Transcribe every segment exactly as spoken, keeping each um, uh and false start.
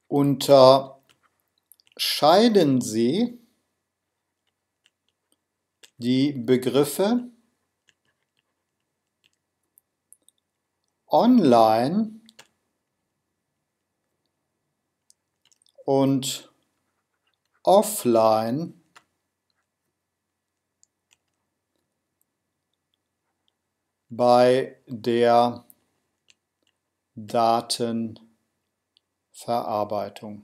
Unterscheiden Sie die Begriffe online und offline bei der Datenverarbeitung.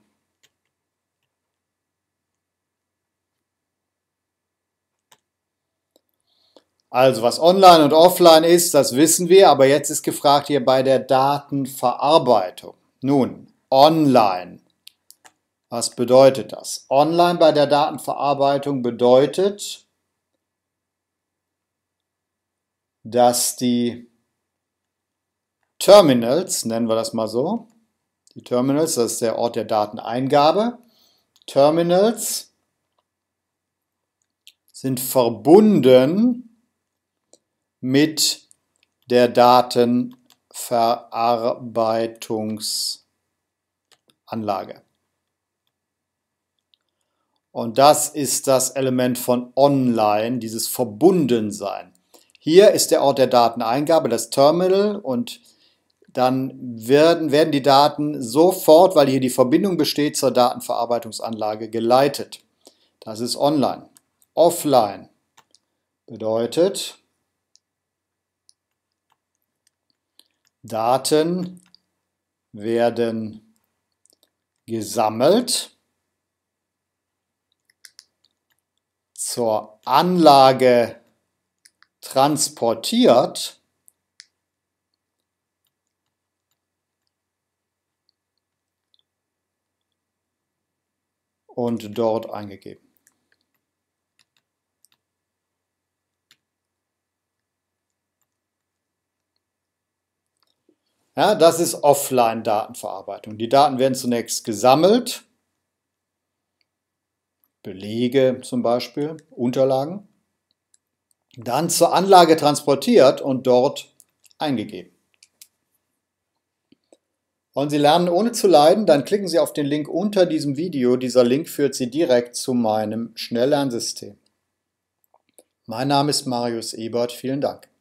Also was online und offline ist, das wissen wir, aber jetzt ist gefragt hier bei der Datenverarbeitung. Nun, online. Was bedeutet das? Online bei der Datenverarbeitung bedeutet, dass die Terminals, nennen wir das mal so, die Terminals, das ist der Ort der Dateneingabe, Terminals sind verbunden mit der Datenverarbeitungsanlage. Und das ist das Element von online, dieses Verbundensein. Hier ist der Ort der Dateneingabe, das Terminal, und dann werden, werden die Daten sofort, weil hier die Verbindung besteht, zur Datenverarbeitungsanlage geleitet. Das ist online. Offline bedeutet, Daten werden gesammelt, zur Anlage transportiert und dort eingegeben. Ja, das ist Offline-Datenverarbeitung. Die Daten werden zunächst gesammelt, Belege zum Beispiel, Unterlagen, dann zur Anlage transportiert und dort eingegeben. Wollen Sie lernen ohne zu leiden? Dann klicken Sie auf den Link unter diesem Video. Dieser Link führt Sie direkt zu meinem Schnelllernsystem. Mein Name ist Marius Ebert. Vielen Dank.